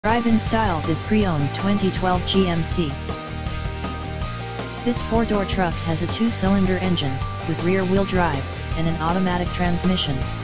Drive-in style this pre-owned 2012 GMC. This 4-door truck has a 2-cylinder engine, with rear-wheel drive, and an automatic transmission.